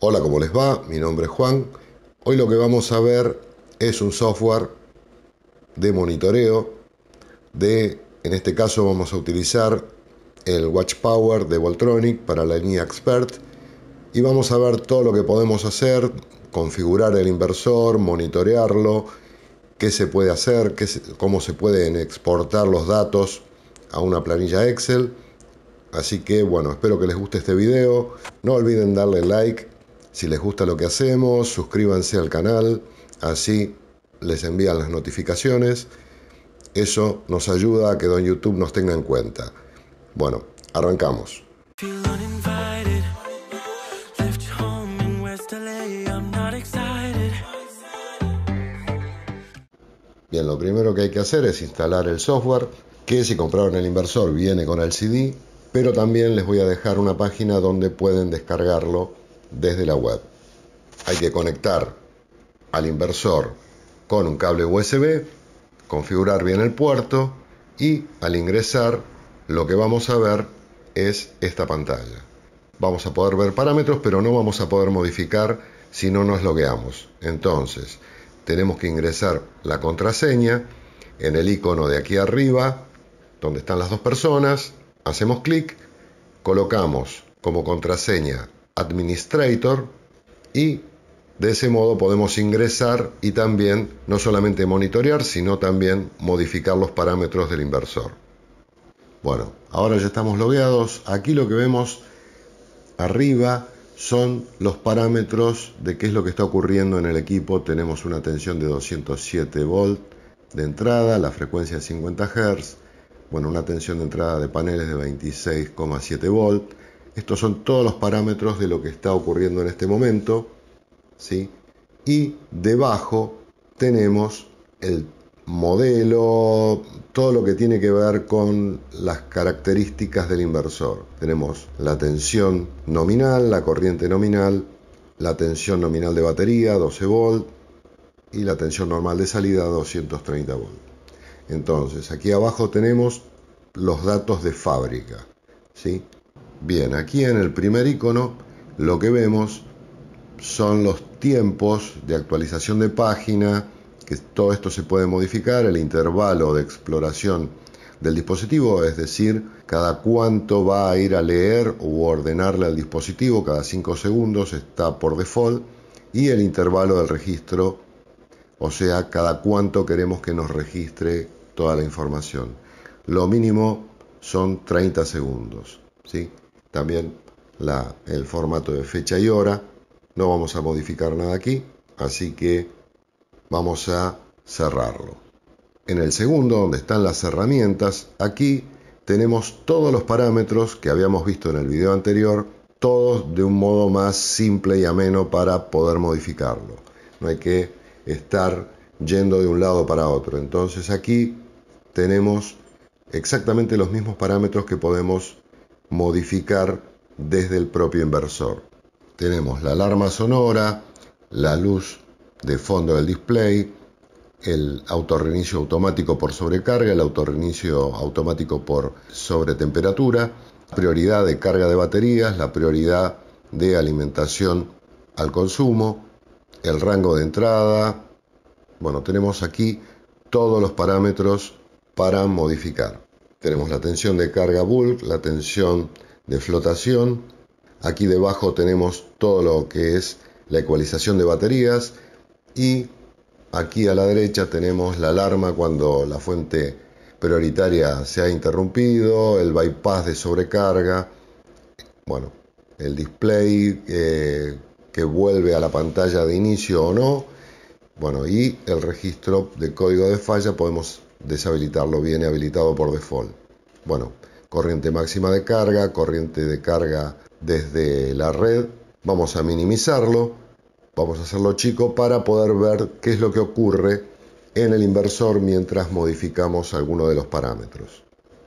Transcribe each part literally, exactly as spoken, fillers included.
Hola, ¿cómo les va? Mi nombre es Juan. Hoy lo que vamos a ver es un software de monitoreo de, en este caso vamos a utilizar el Watch Power de Voltronic para la línea Expert y vamos a ver todo lo que podemos hacer, configurar el inversor, monitorearlo, qué se puede hacer, qué se, cómo se pueden exportar los datos a una planilla Excel. Así que bueno, espero que les guste este video. No olviden darle like si les gusta lo que hacemos, suscríbanse al canal, así les envían las notificaciones. Eso nos ayuda a que Don YouTube nos tenga en cuenta. Bueno, arrancamos. Bien, lo primero que hay que hacer es instalar el software, que si compraron el inversor viene con el C D, pero también les voy a dejar una página donde pueden descargarlo desde la web. Hay que conectar al inversor con un cable U S B, configurar bien el puerto y al ingresar lo que vamos a ver es esta pantalla. Vamos a poder ver parámetros, pero no vamos a poder modificar si no nos logueamos. Entonces, tenemos que ingresar la contraseña en el icono de aquí arriba, donde están las dos personas. Hacemos clic, colocamos como contraseña Administrator y de ese modo podemos ingresar y también no solamente monitorear, sino también modificar los parámetros del inversor. Bueno, ahora ya estamos logueados. Aquí lo que vemos arriba son los parámetros de qué es lo que está ocurriendo en el equipo. Tenemos una tensión de doscientos siete volts de entrada, la frecuencia de cincuenta hertz, bueno, una tensión de entrada de paneles de veintiséis coma siete volts. Estos son todos los parámetros de lo que está ocurriendo en este momento, ¿sí? Y debajo tenemos el modelo, todo lo que tiene que ver con las características del inversor. Tenemos la tensión nominal, la corriente nominal, la tensión nominal de batería, doce volts, y la tensión normal de salida, doscientos treinta volts. Entonces, aquí abajo tenemos los datos de fábrica, ¿sí? Bien, aquí en el primer icono lo que vemos son los tiempos de actualización de página, que todo esto se puede modificar, el intervalo de exploración del dispositivo, es decir, cada cuánto va a ir a leer u ordenarle al dispositivo, cada cinco segundos está por default, y el intervalo del registro, o sea, cada cuánto queremos que nos registre toda la información. Lo mínimo son treinta segundos, ¿sí? También la, el formato de fecha y hora. No vamos a modificar nada aquí, así que vamos a cerrarlo. En el segundo, donde están las herramientas, aquí tenemos todos los parámetros que habíamos visto en el video anterior, todos de un modo más simple y ameno para poder modificarlo. No hay que estar yendo de un lado para otro. Entonces aquí tenemos exactamente los mismos parámetros que podemos modificar desde el propio inversor. Tenemos la alarma sonora, la luz de fondo del display, el autorreinicio automático por sobrecarga, el autorreinicio automático por sobretemperatura, prioridad de carga de baterías, la prioridad de alimentación al consumo, el rango de entrada. Bueno, tenemos aquí todos los parámetros para modificar. Tenemos la tensión de carga bulk, la tensión de flotación. Aquí debajo tenemos todo lo que es la ecualización de baterías y aquí a la derecha tenemos la alarma cuando la fuente prioritaria se ha interrumpido, el bypass de sobrecarga, bueno, el display eh, que vuelve a la pantalla de inicio o no, bueno, y el registro de código de falla podemos deshabilitarlo, viene habilitado por default. Bueno, corriente máxima de carga, corriente de carga desde la red, vamos a minimizarlo, vamos a hacerlo chico para poder ver qué es lo que ocurre en el inversor mientras modificamos alguno de los parámetros.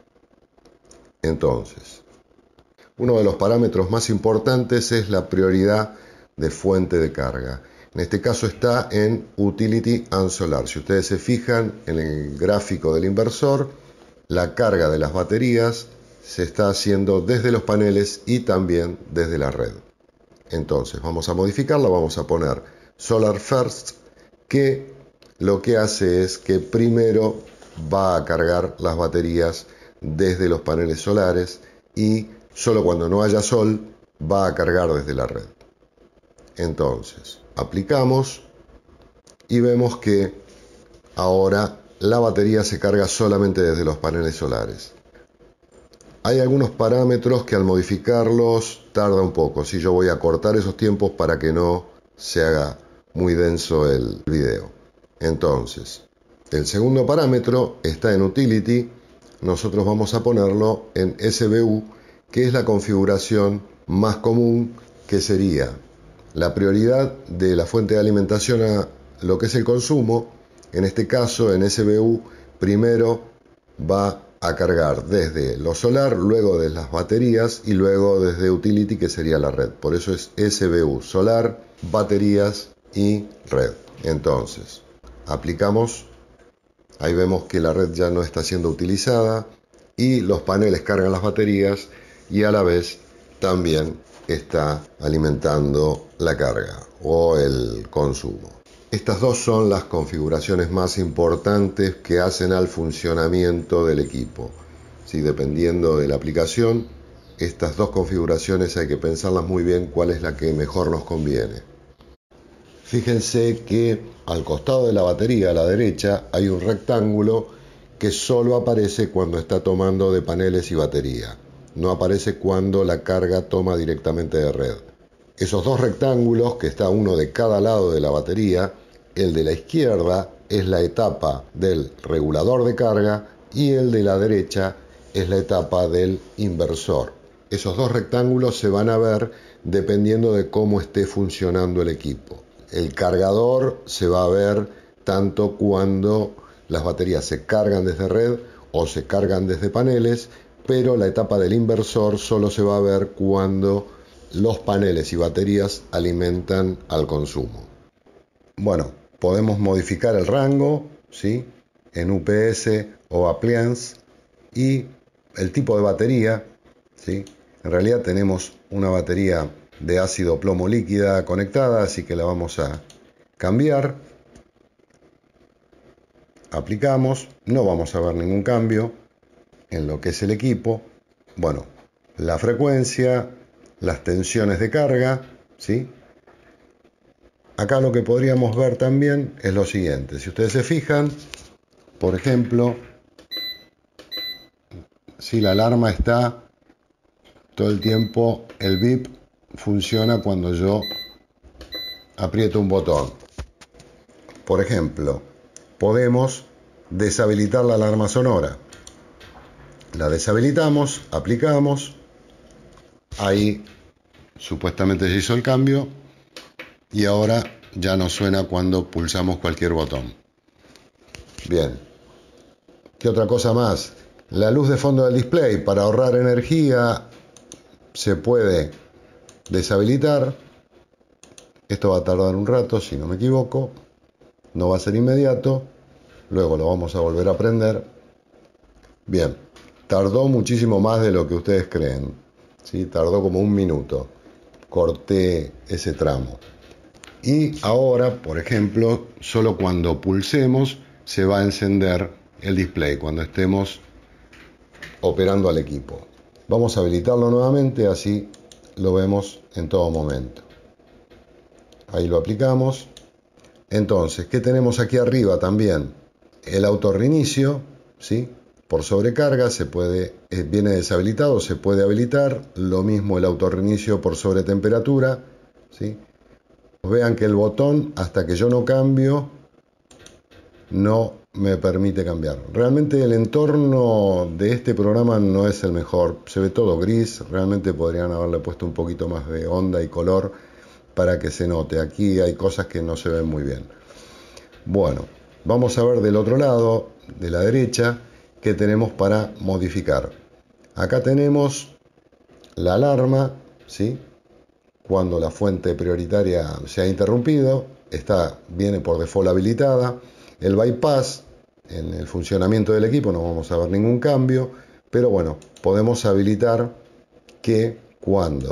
Entonces, uno de los parámetros más importantes es la prioridad de fuente de carga. En este caso está en Utility and Solar. Si ustedes se fijan en el gráfico del inversor, la carga de las baterías se está haciendo desde los paneles y también desde la red. Entonces vamos a modificarla, vamos a poner Solar First, que lo que hace es que primero va a cargar las baterías desde los paneles solares y solo cuando no haya sol va a cargar desde la red. Entonces aplicamos y vemos que ahora la batería se carga solamente desde los paneles solares. Hay algunos parámetros que al modificarlos tarda un poco. Si yo voy a cortar esos tiempos para que no se haga muy denso el video. Entonces, el segundo parámetro está en Utility. Nosotros vamos a ponerlo en S B U, que es la configuración más común, que sería la prioridad de la fuente de alimentación a lo que es el consumo. En este caso, en S B U, primero va a cargar desde lo solar, luego de las baterías y luego desde Utility, que sería la red. Por eso es S B U, solar, baterías y red. Entonces, aplicamos, ahí vemos que la red ya no está siendo utilizada y los paneles cargan las baterías y a la vez también está alimentando la carga o el consumo. Estas dos son las configuraciones más importantes que hacen al funcionamiento del equipo. Sí, dependiendo de la aplicación, estas dos configuraciones hay que pensarlas muy bien cuál es la que mejor nos conviene. Fíjense que al costado de la batería, a la derecha, hay un rectángulo que solo aparece cuando está tomando de paneles y batería. No aparece cuando la carga toma directamente de red. Esos dos rectángulos, que está uno de cada lado de la batería, el de la izquierda es la etapa del regulador de carga y el de la derecha es la etapa del inversor. Esos dos rectángulos se van a ver dependiendo de cómo esté funcionando el equipo. El cargador se va a ver tanto cuando las baterías se cargan desde red o se cargan desde paneles, pero la etapa del inversor solo se va a ver cuando los paneles y baterías alimentan al consumo. Bueno, podemos modificar el rango, ¿sí?, en U P S o Appliance, y el tipo de batería, ¿sí? En realidad tenemos una batería de ácido plomo líquida conectada, así que la vamos a cambiar. Aplicamos, no vamos a ver ningún cambio en lo que es el equipo. Bueno, la frecuencia, las tensiones de carga, ¿sí? Acá lo que podríamos ver también es lo siguiente. Si ustedes se fijan, por ejemplo, si la alarma está todo el tiempo, el bip funciona cuando yo aprieto un botón. Por ejemplo, podemos deshabilitar la alarma sonora. La deshabilitamos, aplicamos, ahí supuestamente se hizo el cambio y ahora ya no suena cuando pulsamos cualquier botón. Bien, ¿qué otra cosa más? La luz de fondo del display, para ahorrar energía, se puede deshabilitar. Esto va a tardar un rato, si no me equivoco, no va a ser inmediato, luego lo vamos a volver a prender. Bien, tardó muchísimo más de lo que ustedes creen, ¿sí? Tardó como un minuto, corté ese tramo. Y ahora, por ejemplo, solo cuando pulsemos se va a encender el display, cuando estemos operando al equipo. Vamos a habilitarlo nuevamente, así lo vemos en todo momento. Ahí lo aplicamos. Entonces, ¿qué tenemos aquí arriba también? El auto reinicio, ¿sí? Por sobrecarga se puede, eh, viene deshabilitado, se puede habilitar. Lo mismo el auto reinicio por sobretemperatura, ¿sí? Vean que el botón, hasta que yo no cambio, no me permite cambiar. Realmente el entorno de este programa no es el mejor. Se ve todo gris. Realmente podrían haberle puesto un poquito más de onda y color para que se note. Aquí hay cosas que no se ven muy bien. Bueno, vamos a ver del otro lado, de la derecha, qué tenemos para modificar. Acá tenemos la alarma, ¿sí? Cuando la fuente prioritaria se ha interrumpido, esta viene por default habilitada. El bypass, en el funcionamiento del equipo no vamos a ver ningún cambio, pero bueno, podemos habilitar que cuando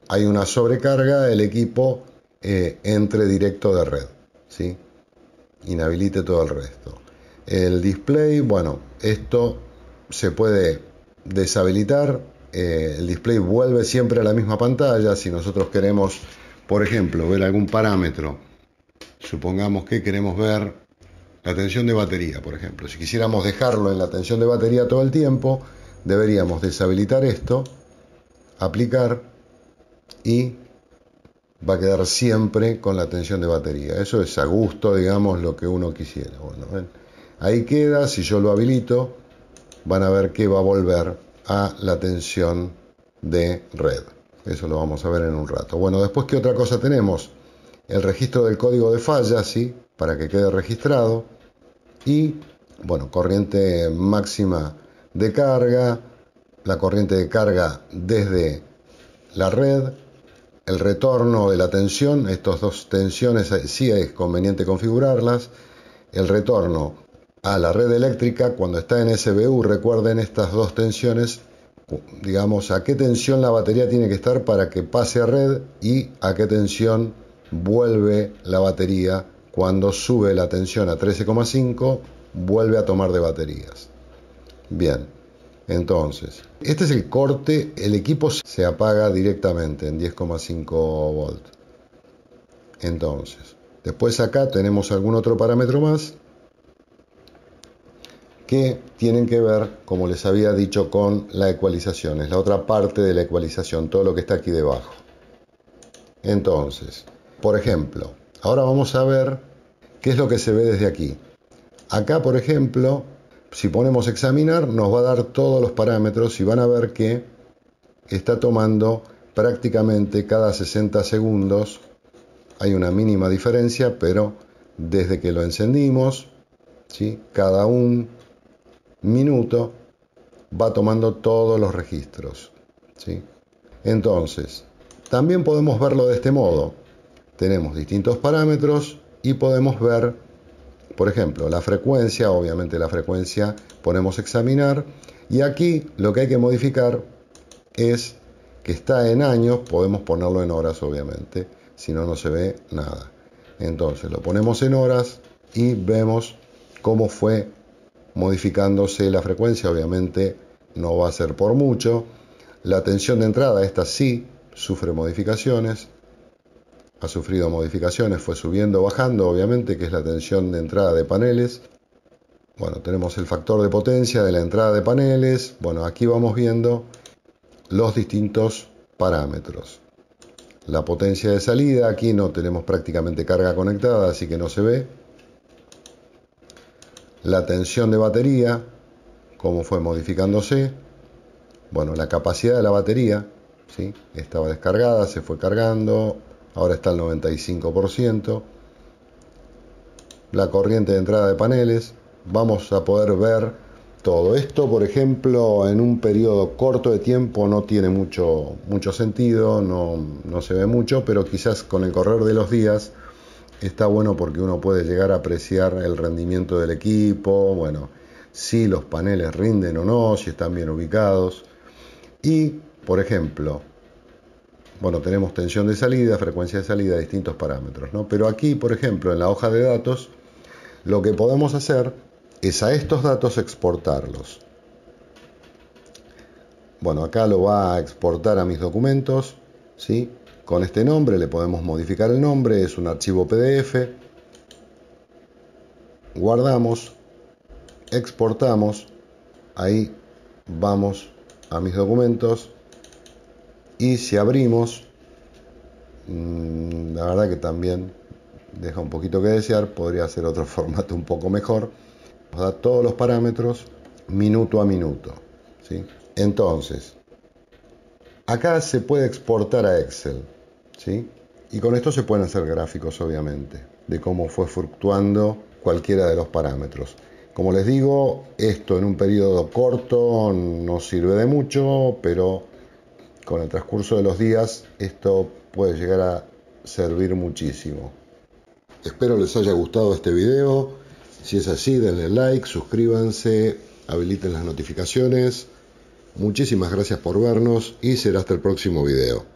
hay una sobrecarga, el equipo eh, entre directo de red, ¿sí? Inhabilite todo el resto. El display, bueno, esto se puede deshabilitar. Eh, el display vuelve siempre a la misma pantalla. Si nosotros queremos, por ejemplo, ver algún parámetro, supongamos que queremos ver la tensión de batería, por ejemplo. Si quisiéramos dejarlo en la tensión de batería todo el tiempo, deberíamos deshabilitar esto, aplicar, y va a quedar siempre con la tensión de batería. Eso es a gusto, digamos, lo que uno quisiera. Bueno, ¿ven? Ahí queda. Si yo lo habilito, van a ver que va a volver a la tensión de red. Eso lo vamos a ver en un rato. Bueno, después, ¿qué otra cosa tenemos? El registro del código de falla, ¿sí? Para que quede registrado. Y, bueno, corriente máxima de carga, la corriente de carga desde la red, el retorno de la tensión. Estas dos tensiones sí es conveniente configurarlas. El retorno a la red eléctrica cuando está en S B U, recuerden estas dos tensiones, digamos, a qué tensión la batería tiene que estar para que pase a red y a qué tensión vuelve la batería cuando sube la tensión a trece coma cinco, vuelve a tomar de baterías. Bien, entonces, este es el corte. El equipo se apaga directamente en diez coma cinco volts. Entonces, después acá tenemos algún otro parámetro más que tienen que ver, como les había dicho, con la ecualización. Es la otra parte de la ecualización, todo lo que está aquí debajo. Entonces, por ejemplo, ahora vamos a ver qué es lo que se ve desde aquí. Acá, por ejemplo, si ponemos examinar, nos va a dar todos los parámetros y van a ver que está tomando prácticamente cada sesenta segundos. Hay una mínima diferencia, pero desde que lo encendimos, ¿sí?, cada un minuto va tomando todos los registros, ¿sí? Entonces, también podemos verlo de este modo. Tenemos distintos parámetros y podemos ver, por ejemplo, la frecuencia. Obviamente la frecuencia ponemos examinar, y aquí lo que hay que modificar es que está en años. Podemos ponerlo en horas, obviamente, si no, no se ve nada. Entonces lo ponemos en horas y vemos cómo fue modificándose la frecuencia. Obviamente no va a ser por mucho. La tensión de entrada, esta sí sufre modificaciones, ha sufrido modificaciones, fue subiendo, bajando, obviamente, que es la tensión de entrada de paneles. Bueno, tenemos el factor de potencia de la entrada de paneles. Bueno, aquí vamos viendo los distintos parámetros. La potencia de salida, aquí no tenemos prácticamente carga conectada, así que no se ve. La tensión de batería, cómo fue modificándose. Bueno, la capacidad de la batería, ¿sí?, estaba descargada, se fue cargando, ahora está al noventa y cinco por ciento. La corriente de entrada de paneles, vamos a poder ver todo esto. Por ejemplo, en un periodo corto de tiempo no tiene mucho, mucho sentido, no, no se ve mucho, pero quizás con el correr de los días está bueno, porque uno puede llegar a apreciar el rendimiento del equipo, bueno, si los paneles rinden o no, si están bien ubicados. Y, por ejemplo, bueno, tenemos tensión de salida, frecuencia de salida, distintos parámetros, ¿no? Pero aquí, por ejemplo, en la hoja de datos, lo que podemos hacer es a estos datos exportarlos. Bueno, acá lo va a exportar a mis documentos, ¿sí? Con este nombre le podemos modificar el nombre, es un archivo P D F. Guardamos, exportamos, ahí vamos a mis documentos, y si abrimos, mmm, la verdad que también deja un poquito que desear, podría ser otro formato un poco mejor. Nos da todos los parámetros minuto a minuto, ¿sí? Entonces, acá se puede exportar a Excel, ¿sí? Y con esto se pueden hacer gráficos, obviamente, de cómo fue fluctuando cualquiera de los parámetros. Como les digo, esto en un periodo corto no sirve de mucho, pero con el transcurso de los días esto puede llegar a servir muchísimo. Espero les haya gustado este video. Si es así, denle like, suscríbanse, habiliten las notificaciones. Muchísimas gracias por vernos y será hasta el próximo video.